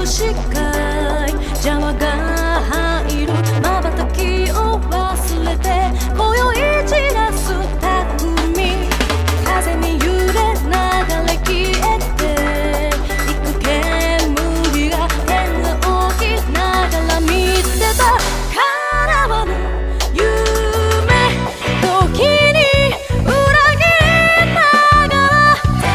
視界邪魔が入るまばたきを忘れて今宵散らす巧み風に揺れ流れ消えていく煙が天仰ぎながら見てた叶わぬ夢時に裏切りながら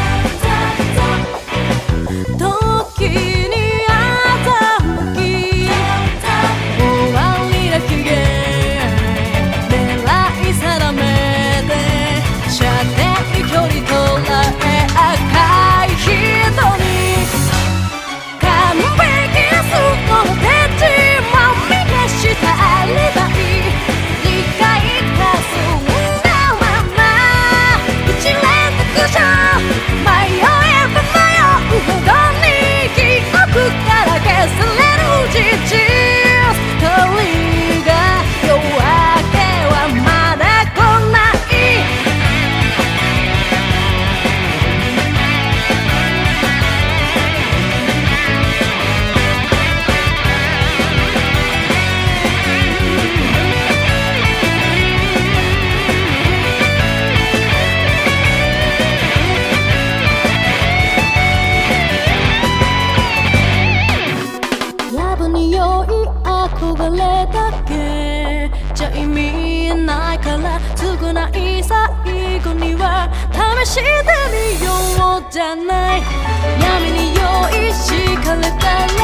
時にあざむき終わりなきゲーム狙い定めて射程距離捉え赤い瞳完璧なストラテジー揉み消したアリバイ理解霞んだまま一蓮托生迷えば迷うほどに記憶から消される事実トリガー夜明けはまだ来ない薮に酔い憧れだけじゃ意味ないからつぐない最後には試してみようじゃない闇に酔い敷かれたら